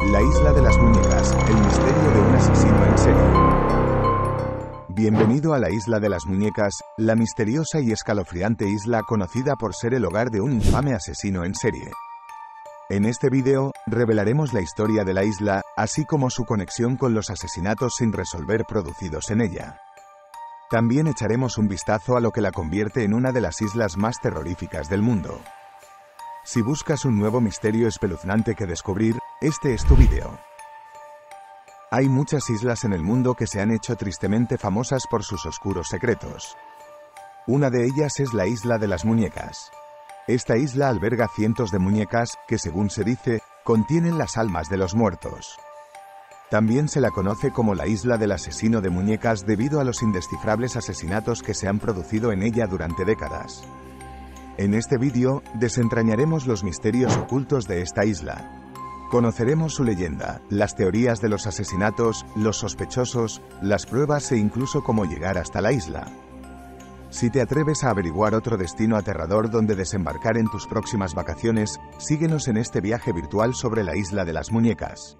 La isla de las muñecas, el misterio de un asesino en serie. Bienvenido a la isla de las muñecas, la misteriosa y escalofriante isla conocida por ser el hogar de un infame asesino en serie. En este vídeo, revelaremos la historia de la isla, así como su conexión con los asesinatos sin resolver producidos en ella. También echaremos un vistazo a lo que la convierte en una de las islas más terroríficas del mundo. Si buscas un nuevo misterio espeluznante que descubrir, este es tu vídeo. Hay muchas islas en el mundo que se han hecho tristemente famosas por sus oscuros secretos. Una de ellas es la isla de las muñecas. Esta isla alberga cientos de muñecas que, según se dice, contienen las almas de los muertos. También se la conoce como la isla del asesino de muñecas debido a los indescifrables asesinatos que se han producido en ella durante décadas. En este vídeo, desentrañaremos los misterios ocultos de esta isla. Conoceremos su leyenda, las teorías de los asesinatos, los sospechosos, las pruebas e incluso cómo llegar hasta la isla. Si te atreves a averiguar otro destino aterrador donde desembarcar en tus próximas vacaciones, síguenos en este viaje virtual sobre la isla de las muñecas.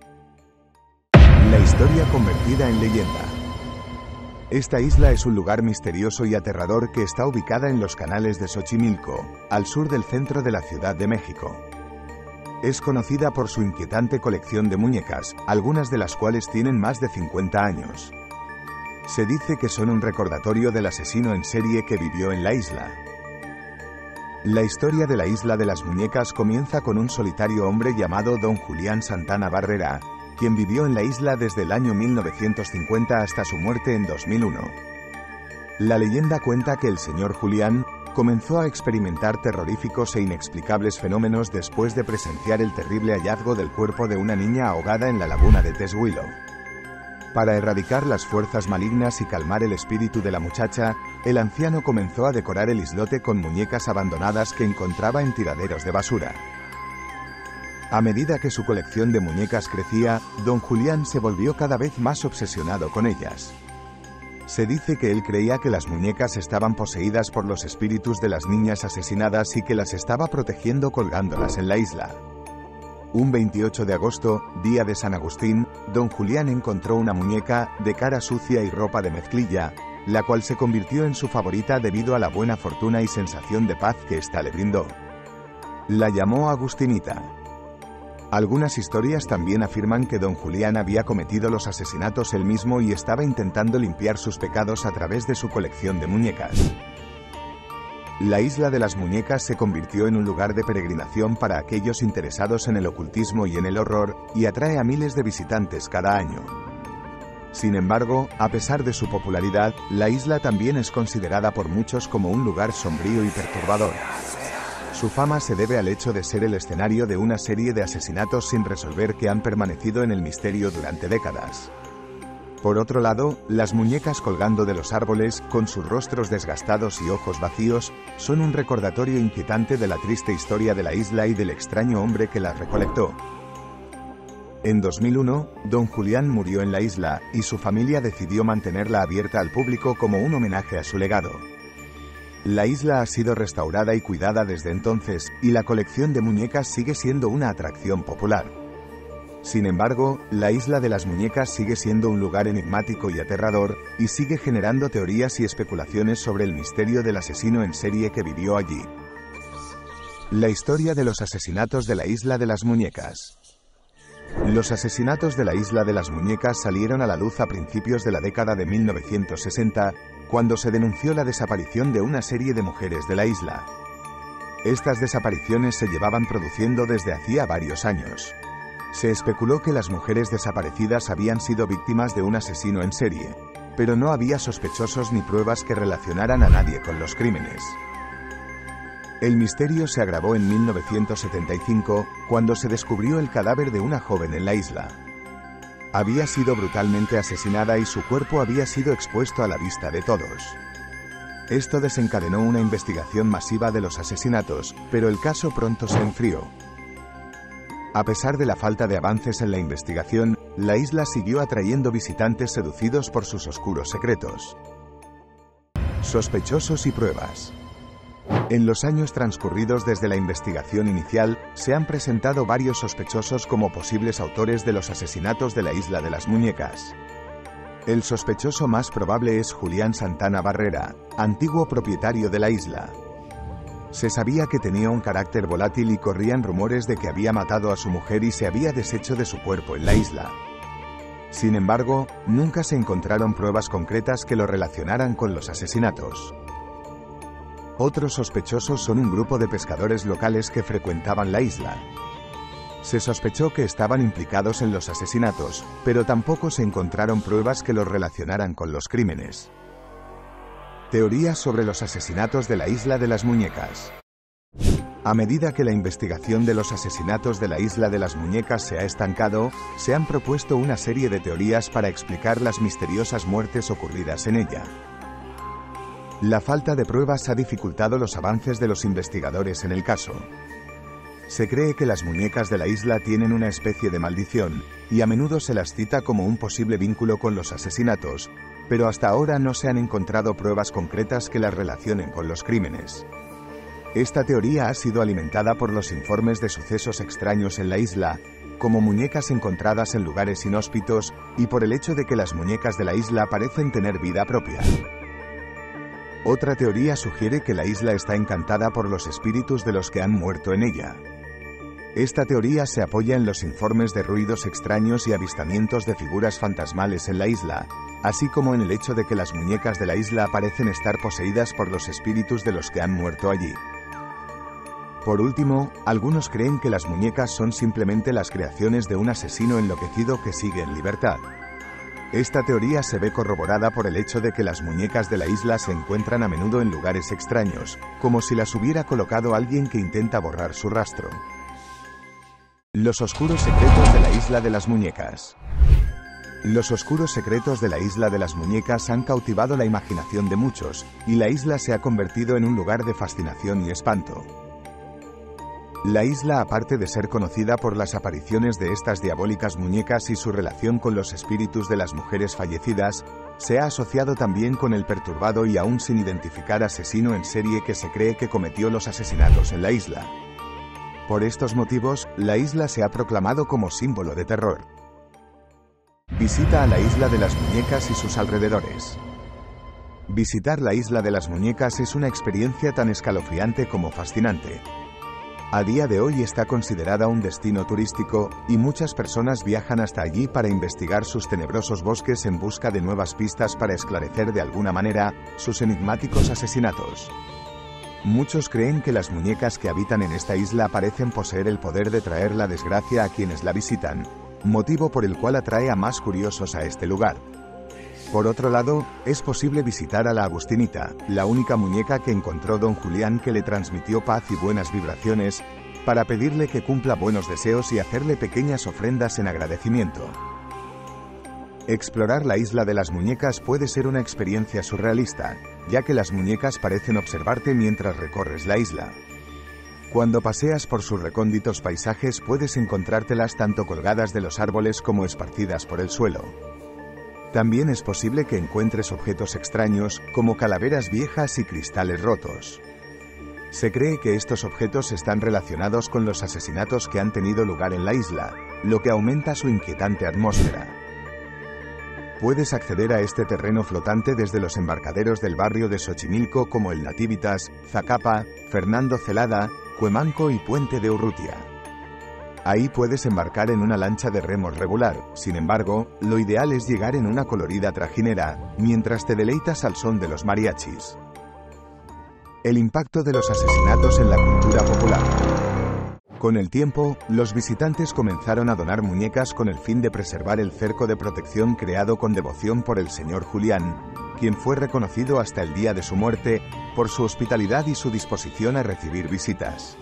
La historia convertida en leyenda. Esta isla es un lugar misterioso y aterrador que está ubicada en los canales de Xochimilco, al sur del centro de la Ciudad de México. Es conocida por su inquietante colección de muñecas, algunas de las cuales tienen más de 50 años. Se dice que son un recordatorio del asesino en serie que vivió en la isla. La historia de la isla de las muñecas comienza con un solitario hombre llamado Don Julián Santana Barrera, quien vivió en la isla desde el año 1950 hasta su muerte en 2001. La leyenda cuenta que el señor Julián comenzó a experimentar terroríficos e inexplicables fenómenos después de presenciar el terrible hallazgo del cuerpo de una niña ahogada en la laguna de Teshuilo. Para erradicar las fuerzas malignas y calmar el espíritu de la muchacha, el anciano comenzó a decorar el islote con muñecas abandonadas que encontraba en tiraderos de basura. A medida que su colección de muñecas crecía, don Julián se volvió cada vez más obsesionado con ellas. Se dice que él creía que las muñecas estaban poseídas por los espíritus de las niñas asesinadas y que las estaba protegiendo colgándolas en la isla. Un 28 de agosto, día de San Agustín, don Julián encontró una muñeca, de cara sucia y ropa de mezclilla, la cual se convirtió en su favorita debido a la buena fortuna y sensación de paz que ésta le brindó. La llamó Agustinita. Algunas historias también afirman que don Julián había cometido los asesinatos él mismo y estaba intentando limpiar sus pecados a través de su colección de muñecas. La isla de las muñecas se convirtió en un lugar de peregrinación para aquellos interesados en el ocultismo y en el horror, y atrae a miles de visitantes cada año. Sin embargo, a pesar de su popularidad, la isla también es considerada por muchos como un lugar sombrío y perturbador. Su fama se debe al hecho de ser el escenario de una serie de asesinatos sin resolver que han permanecido en el misterio durante décadas. Por otro lado, las muñecas colgando de los árboles, con sus rostros desgastados y ojos vacíos, son un recordatorio inquietante de la triste historia de la isla y del extraño hombre que las recolectó. En 2001, don Julián murió en la isla, y su familia decidió mantenerla abierta al público como un homenaje a su legado. La isla ha sido restaurada y cuidada desde entonces, y la colección de muñecas sigue siendo una atracción popular. Sin embargo, la isla de las muñecas sigue siendo un lugar enigmático y aterrador, y sigue generando teorías y especulaciones sobre el misterio del asesino en serie que vivió allí. La historia de los asesinatos de la isla de las muñecas. Los asesinatos de la isla de las muñecas salieron a la luz a principios de la década de 1960, cuando se denunció la desaparición de una serie de mujeres de la isla. Estas desapariciones se llevaban produciendo desde hacía varios años. Se especuló que las mujeres desaparecidas habían sido víctimas de un asesino en serie, pero no había sospechosos ni pruebas que relacionaran a nadie con los crímenes. El misterio se agravó en 1975, cuando se descubrió el cadáver de una joven en la isla. Había sido brutalmente asesinada y su cuerpo había sido expuesto a la vista de todos. Esto desencadenó una investigación masiva de los asesinatos, pero el caso pronto se enfrió. A pesar de la falta de avances en la investigación, la isla siguió atrayendo visitantes seducidos por sus oscuros secretos. Sospechosos y pruebas. En los años transcurridos desde la investigación inicial, se han presentado varios sospechosos como posibles autores de los asesinatos de la Isla de las Muñecas. El sospechoso más probable es Julián Santana Barrera, antiguo propietario de la isla. Se sabía que tenía un carácter volátil y corrían rumores de que había matado a su mujer y se había deshecho de su cuerpo en la isla. Sin embargo, nunca se encontraron pruebas concretas que lo relacionaran con los asesinatos. Otros sospechosos son un grupo de pescadores locales que frecuentaban la isla. Se sospechó que estaban implicados en los asesinatos, pero tampoco se encontraron pruebas que los relacionaran con los crímenes. Teorías sobre los asesinatos de la Isla de las Muñecas. A medida que la investigación de los asesinatos de la Isla de las Muñecas se ha estancado, se han propuesto una serie de teorías para explicar las misteriosas muertes ocurridas en ella. La falta de pruebas ha dificultado los avances de los investigadores en el caso. Se cree que las muñecas de la isla tienen una especie de maldición, y a menudo se las cita como un posible vínculo con los asesinatos, pero hasta ahora no se han encontrado pruebas concretas que las relacionen con los crímenes. Esta teoría ha sido alimentada por los informes de sucesos extraños en la isla, como muñecas encontradas en lugares inhóspitos, y por el hecho de que las muñecas de la isla parecen tener vida propia. Otra teoría sugiere que la isla está encantada por los espíritus de los que han muerto en ella. Esta teoría se apoya en los informes de ruidos extraños y avistamientos de figuras fantasmales en la isla, así como en el hecho de que las muñecas de la isla parecen estar poseídas por los espíritus de los que han muerto allí. Por último, algunos creen que las muñecas son simplemente las creaciones de un asesino enloquecido que sigue en libertad. Esta teoría se ve corroborada por el hecho de que las muñecas de la isla se encuentran a menudo en lugares extraños, como si las hubiera colocado alguien que intenta borrar su rastro. Los oscuros secretos de la Isla de las Muñecas. Los oscuros secretos de la Isla de las Muñecas han cautivado la imaginación de muchos, y la isla se ha convertido en un lugar de fascinación y espanto. La isla, aparte de ser conocida por las apariciones de estas diabólicas muñecas y su relación con los espíritus de las mujeres fallecidas, se ha asociado también con el perturbado y aún sin identificar asesino en serie que se cree que cometió los asesinatos en la isla. Por estos motivos, la isla se ha proclamado como símbolo de terror. Visita a la Isla de las Muñecas y sus alrededores. Visitar la Isla de las Muñecas es una experiencia tan escalofriante como fascinante. A día de hoy está considerada un destino turístico, y muchas personas viajan hasta allí para investigar sus tenebrosos bosques en busca de nuevas pistas para esclarecer de alguna manera sus enigmáticos asesinatos. Muchos creen que las muñecas que habitan en esta isla parecen poseer el poder de traer la desgracia a quienes la visitan, motivo por el cual atrae a más curiosos a este lugar. Por otro lado, es posible visitar a la Agustinita, la única muñeca que encontró don Julián que le transmitió paz y buenas vibraciones, para pedirle que cumpla buenos deseos y hacerle pequeñas ofrendas en agradecimiento. Explorar la Isla de las Muñecas puede ser una experiencia surrealista, ya que las muñecas parecen observarte mientras recorres la isla. Cuando paseas por sus recónditos paisajes puedes encontrártelas tanto colgadas de los árboles como esparcidas por el suelo. También es posible que encuentres objetos extraños, como calaveras viejas y cristales rotos. Se cree que estos objetos están relacionados con los asesinatos que han tenido lugar en la isla, lo que aumenta su inquietante atmósfera. Puedes acceder a este terreno flotante desde los embarcaderos del barrio de Xochimilco como el Nativitas, Zacapa, Fernando Celada, Cuemanco y Puente de Urrutia. Ahí puedes embarcar en una lancha de remos regular, sin embargo, lo ideal es llegar en una colorida trajinera, mientras te deleitas al son de los mariachis. El impacto de los asesinatos en la cultura popular. Con el tiempo, los visitantes comenzaron a donar muñecas con el fin de preservar el cerco de protección creado con devoción por el señor Julián, quien fue reconocido hasta el día de su muerte por su hospitalidad y su disposición a recibir visitas.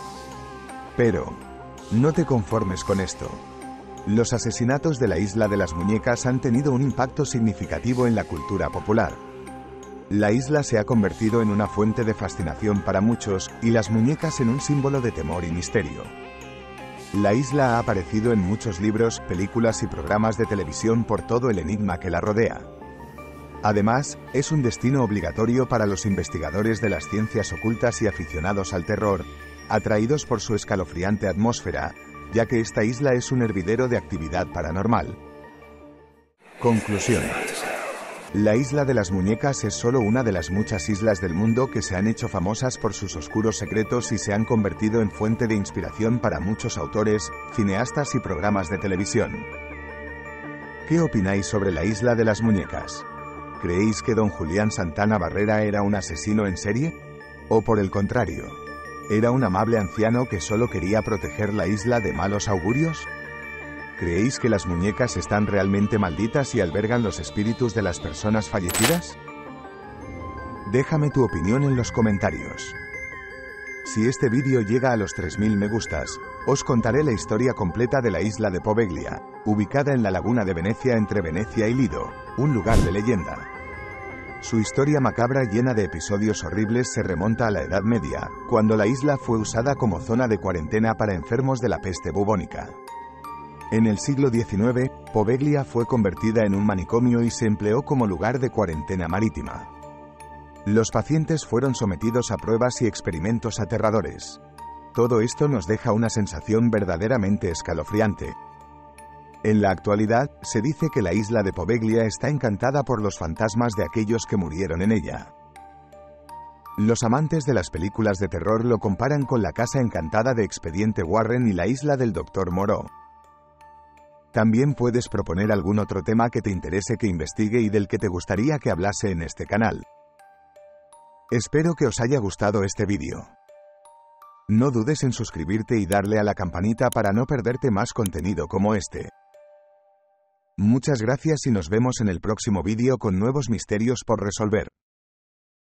Pero no te conformes con esto. Los asesinatos de la Isla de las Muñecas han tenido un impacto significativo en la cultura popular. La isla se ha convertido en una fuente de fascinación para muchos, y las muñecas en un símbolo de temor y misterio. La isla ha aparecido en muchos libros, películas y programas de televisión por todo el enigma que la rodea. Además, es un destino obligatorio para los investigadores de las ciencias ocultas y aficionados al terror, atraídos por su escalofriante atmósfera, ya que esta isla es un hervidero de actividad paranormal. Conclusión. La Isla de las Muñecas es solo una de las muchas islas del mundo que se han hecho famosas por sus oscuros secretos y se han convertido en fuente de inspiración para muchos autores, cineastas y programas de televisión. ¿Qué opináis sobre la Isla de las Muñecas? ¿Creéis que don Julián Santana Barrera era un asesino en serie? ¿O por el contrario, era un amable anciano que solo quería proteger la isla de malos augurios? ¿Creéis que las muñecas están realmente malditas y albergan los espíritus de las personas fallecidas? Déjame tu opinión en los comentarios. Si este vídeo llega a los 3000 me gustas, os contaré la historia completa de la isla de Poveglia, ubicada en la laguna de Venecia entre Venecia y Lido, un lugar de leyenda. Su historia macabra llena de episodios horribles se remonta a la Edad Media, cuando la isla fue usada como zona de cuarentena para enfermos de la peste bubónica. En el siglo XIX, Poveglia fue convertida en un manicomio y se empleó como lugar de cuarentena marítima. Los pacientes fueron sometidos a pruebas y experimentos aterradores. Todo esto nos deja una sensación verdaderamente escalofriante. En la actualidad, se dice que la isla de Poveglia está encantada por los fantasmas de aquellos que murieron en ella. Los amantes de las películas de terror lo comparan con la casa encantada de Expediente Warren y la isla del Dr. Moreau. También puedes proponer algún otro tema que te interese que investigue y del que te gustaría que hablase en este canal. Espero que os haya gustado este vídeo. No dudes en suscribirte y darle a la campanita para no perderte más contenido como este. Muchas gracias y nos vemos en el próximo vídeo con nuevos misterios por resolver.